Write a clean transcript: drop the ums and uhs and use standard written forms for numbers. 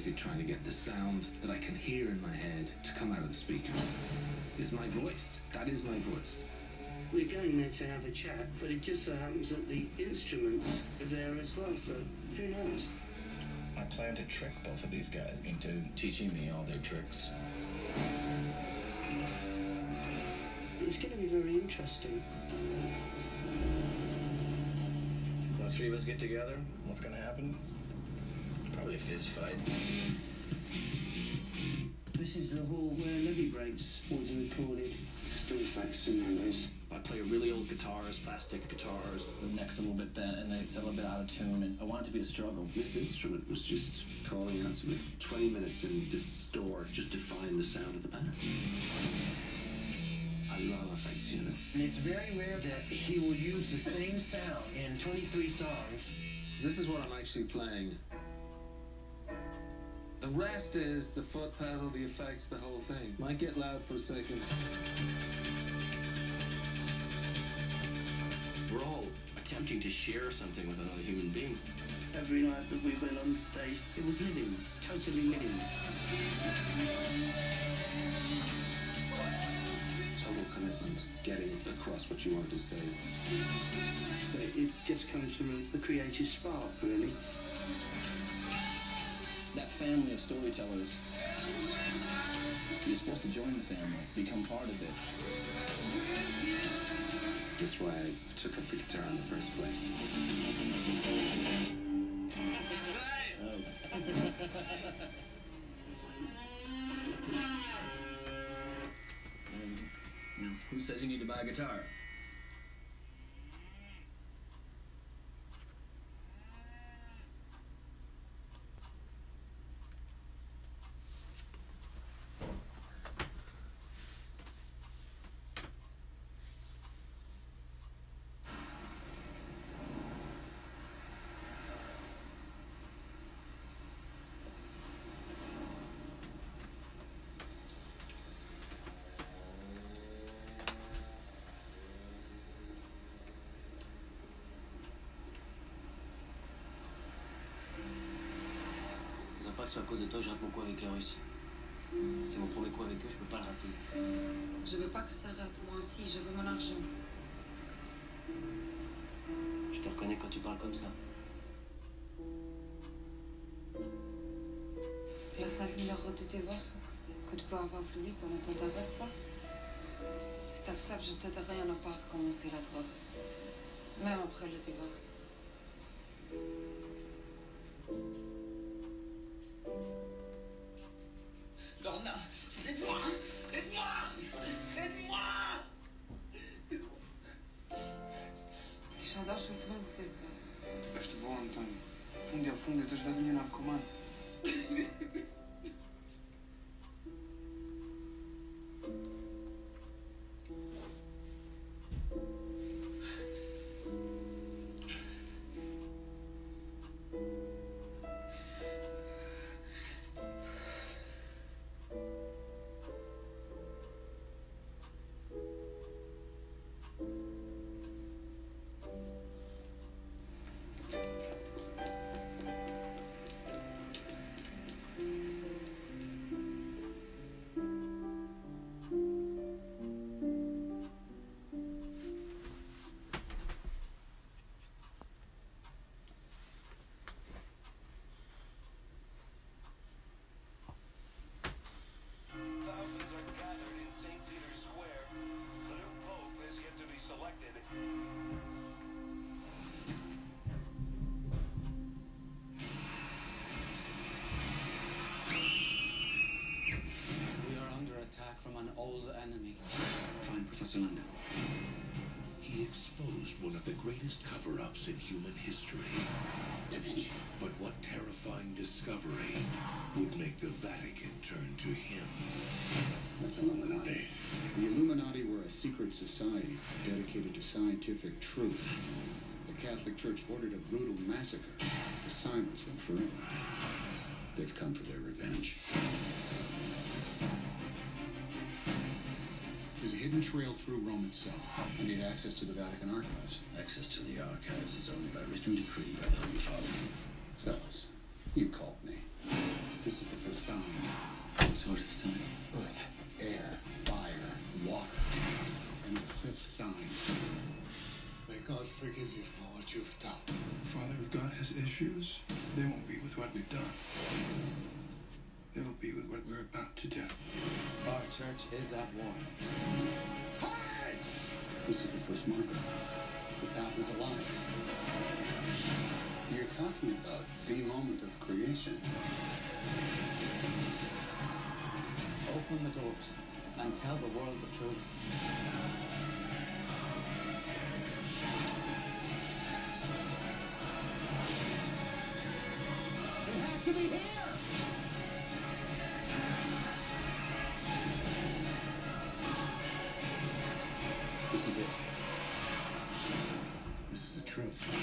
busy trying to get the sound that I can hear in my head to come out of the speakers. It's my voice. That is my voice. We're going there to have a chat, but it just so happens that the instruments are there as well, so who knows? I plan to trick both of these guys into teaching me all their tricks. It's going to be very interesting. When the three of us get together, what's going to happen? Probably a fist fight. This is the hall where Levy Breaks was recorded. Brings back some memories. I play a really old guitars, plastic guitars. The neck's a little bit bent and then it's a little bit out of tune, and I want it to be a struggle. This instrument was just calling out to me. 20 minutes in this store just to find the sound of the band. I love effects units. And it's very rare that he will use the same sound in 23 songs. This is what I'm actually playing. The rest is the foot pedal, the effects, the whole thing. Might get loud for a second. We're all attempting to share something with another human being. Every night that we went on stage, it was living, totally living. Total commitment, getting across what you wanted to say. But it just comes from a creative spark, really. That family of storytellers, you're supposed to join the family, become part of it. That's why I took up the guitar in the first place. Nice. Who says you need to buy a guitar? Pas que ce soit à cause de toi que je rate mon coup avec les Russes. C'est mon premier coup avec eux, je peux pas le rater. Je veux pas que ça rate, moi aussi, je veux mon argent. Je te reconnais quand tu parles comme ça. Les 5 000 euros de divorce que tu peux avoir plus vite, ça ne t'intéresse pas? Si t'acceptes, je t'aiderai à ne pas recommencer la drogue. Même après le divorce. Lorna, aide-moi! Aide-moi! Aide-moi! Și-a dat și plus de teste. Ești voi, Antoni. Funde, te-și da bine narcoman. From an old enemy. Find Professor London. He exposed one of the greatest cover-ups in human history. Da Vinci. But what terrifying discovery would make the Vatican turn to him? That's Illuminati. The Illuminati were a secret society dedicated to scientific truth. The Catholic Church ordered a brutal massacre to silence them forever. They've come for their revenge. There's a hidden trail through Rome itself. I need access to the Vatican archives. Access to the archives is only by written decree by the Holy Father. Fellas, you called me. This is the first sign. What sort of sign? Earth, air, fire, water. And the fifth sign. May God forgive you for what you've done. Father, if God has issues, they won't be with what we've done. They'll be with what we're about to do. Our church is at war. Hey! This is the first marker. The path is alive. You're talking about the moment of creation. Open the doors and tell the world the truth. It has to be here! This is it. This is the truth.